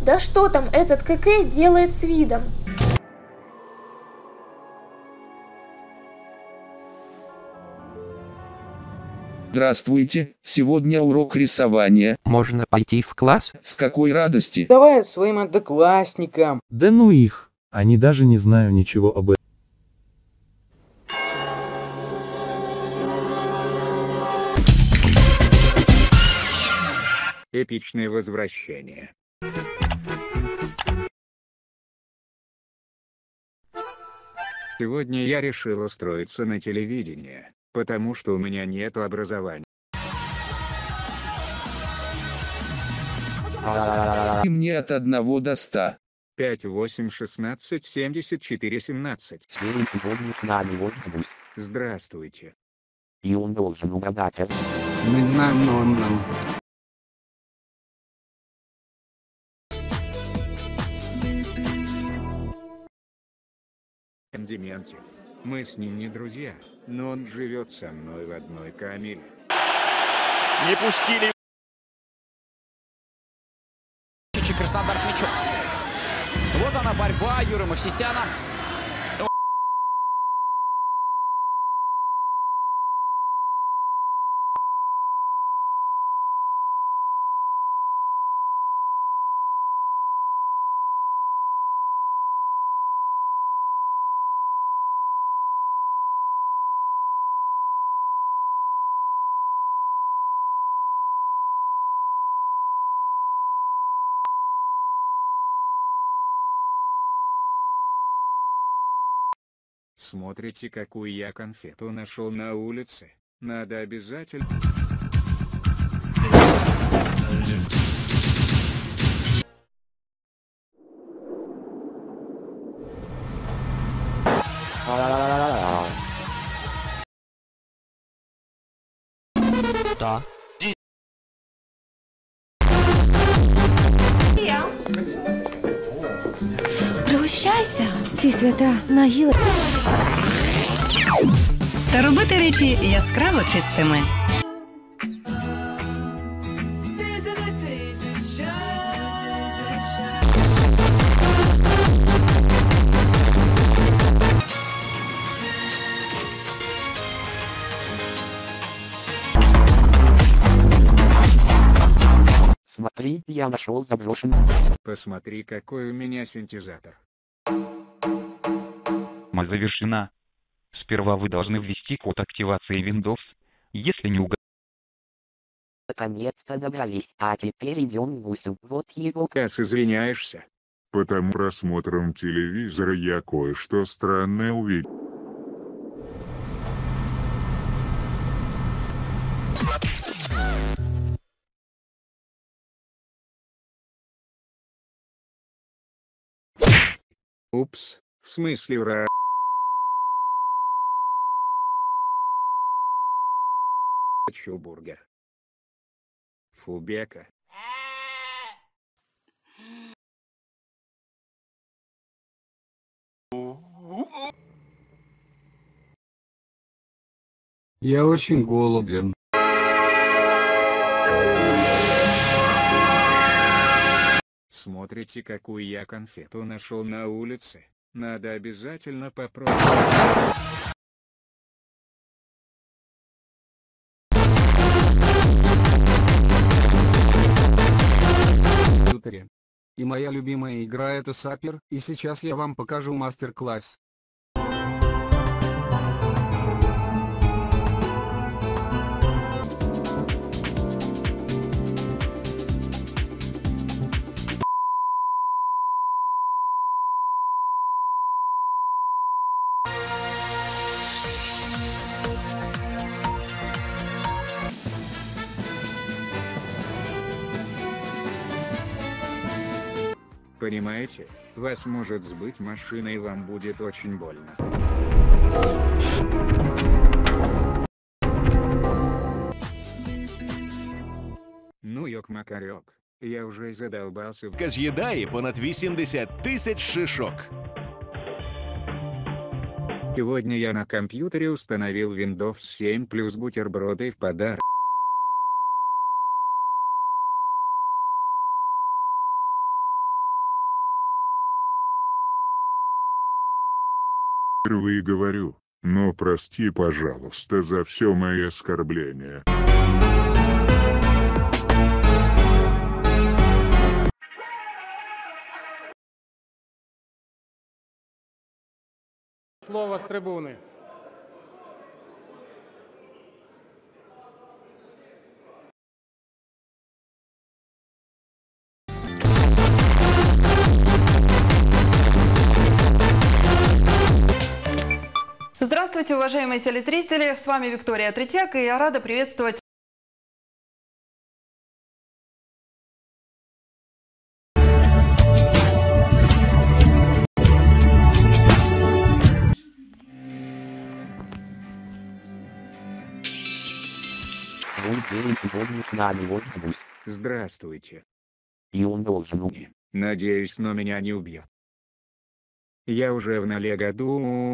Да что там этот КК делает с видом? Здравствуйте, сегодня урок рисования. Можно пойти в класс? С какой радости? Давай своим одноклассникам. Да ну их, они даже не знают ничего об этом. Эпичное возвращение. Сегодня я решил устроиться на телевидение, потому что у меня нет образования. И мне от 1 до 100. 5, 8, 16, 74, 17. Сегодня с нами вот гусь. Здравствуйте. И он должен угадать. Дементьев. Мы с ним не друзья, но он живет со мной в одной камере. Не пустили. Краснодар с мячом. Вот она борьба Юры Мовсисяна. Смотрите, какую я конфету нашел на улице. Надо обязательно... Да. Пригощайся. Ці свята нагіли. Та робити речі яскраво чистими. Смотри, я нашел заброшенный. Посмотри, какой у меня синтезатор. Завершена. Сперва вы должны ввести код активации Windows. Если не угадали... Наконец-то добрались, а теперь идем к гусю. Вот его. Кас, извиняешься? Потому просмотром телевизора я кое-что странное увидел. Упс, в смысле ура? Хочу бургер. Фубека. Я очень голоден. Смотрите, какую я конфету нашел на улице. Надо обязательно попробовать. И моя любимая игра это Сапер, и сейчас я вам покажу мастер-класс. Понимаете, вас может сбыть машина и вам будет очень больно. Ну ёк-макарёк, я уже задолбался. З'їдає понад 80 тисяч шишок. Сегодня я на компьютере установил Windows 7 плюс бутерброды в подарок. Впервые говорю, но прости, пожалуйста, за все мои оскорбления. Слово с трибуны. Здравствуйте, уважаемые телезрители! С вами Виктория Третьяк, и я рада приветствовать Твой день сегодня с нами вот гусь. Здравствуйте. И он должен умереть. Надеюсь, но меня не убьет. Я уже в 0 году.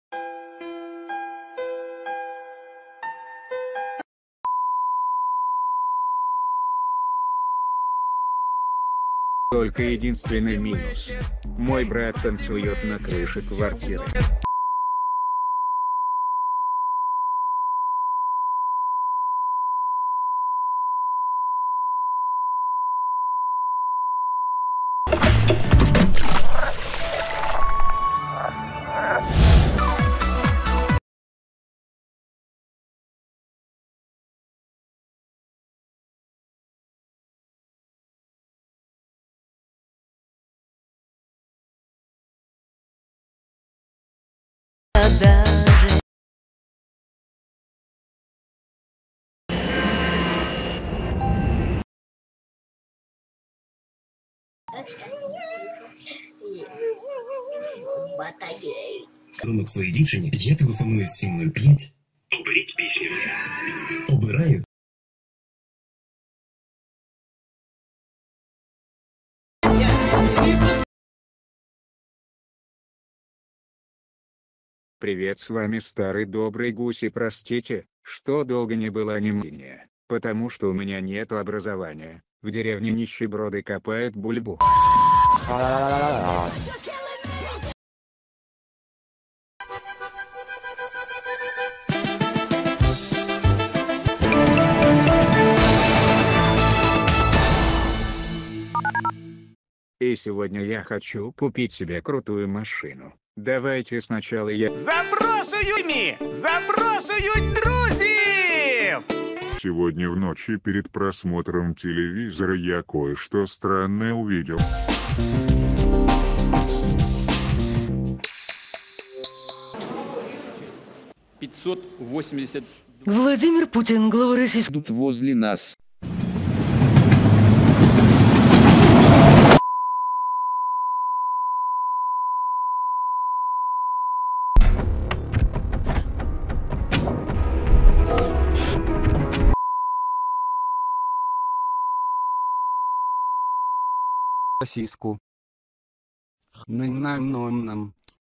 Только единственный минус. Мой брат танцует на крыше квартиры. Рунок своїй дівчині, я телефоную 705. Оберіть пісню. Обираю. Привет, с вами старый добрый гусь, и простите, что долго не было аниме, потому что у меня нету образования. В деревне нищеброды копают бульбу. И сегодня я хочу купить себе крутую машину. Давайте сначала я... Запрошують! Запрошують друзів! Сегодня в ночи перед просмотром телевизора я кое-что странное увидел. Владимир Путин, глава России. Тут возле нас. Российску. Нам.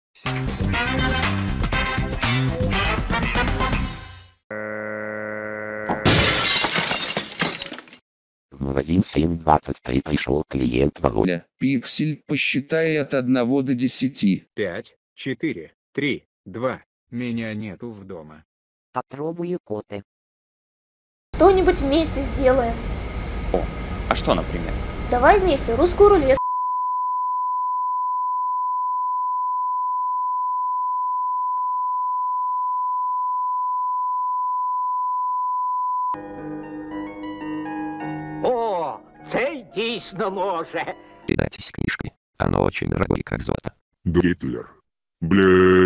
В магазин 7:23 пришел клиент Володя. Пиксель, посчитай от 1 до 10. 5, 4, 3, 2. Меня нету в дома. Попробую коты. Что-нибудь вместе сделаем. О, а что, например? Давай вместе русскую рулетку. О, цей дійсно може. Кидайтесь книжкой. Оно очень дорогое, как золото. Гитлер. Бля.